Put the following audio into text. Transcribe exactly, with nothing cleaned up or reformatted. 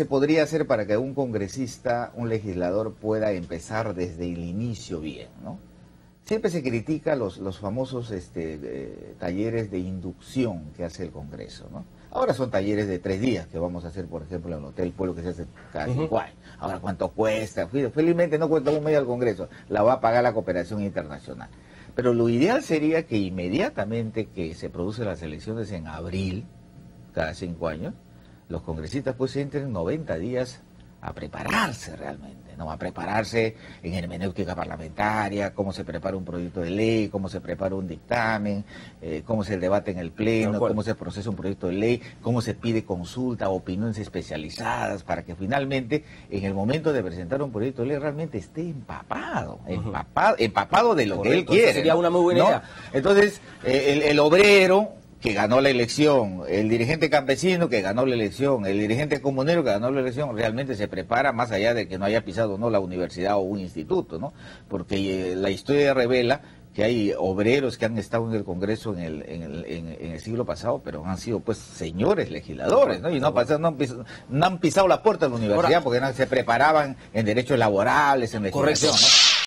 podría hacer para que un congresista, un legislador pueda empezar desde el inicio bien, ¿no? Siempre se critica los, los famosos este, eh, talleres de inducción que hace el Congreso, ¿no? Ahora son talleres de tres días que vamos a hacer, por ejemplo, en el Hotel Pueblo, que se hace cada uh-huh. cinco años. Ahora, ¿cuánto cuesta? Felizmente no cuesta un medio al Congreso, la va a pagar la cooperación internacional. Pero lo ideal sería que inmediatamente que se producen las elecciones en abril, cada cinco años, los congresistas pues entren noventa días a prepararse realmente, ¿no? A prepararse en hermenéutica parlamentaria, cómo se prepara un proyecto de ley, cómo se prepara un dictamen, eh, cómo se debate en el pleno, cómo se procesa un proyecto de ley, cómo se pide consulta, opiniones especializadas, para que finalmente, en el momento de presentar un proyecto de ley, realmente esté empapado, uh-huh. empapado, empapado de lo Correcto, que él quiere. Sería ¿no? una muy buena ¿no? idea. Entonces, eh, el, el obrero que ganó la elección, el dirigente campesino que ganó la elección, el dirigente comunero que ganó la elección, realmente se prepara más allá de que no haya pisado no la universidad o un instituto, ¿no? Porque eh, la historia revela que hay obreros que han estado en el Congreso en el, en el, en, en el siglo pasado, pero han sido pues señores legisladores, ¿no? Y no, han pasado, no, han, pisado, no han pisado la puerta de la universidad. Ahora, porque no, se preparaban en derechos laborales, en legislación, ¿no?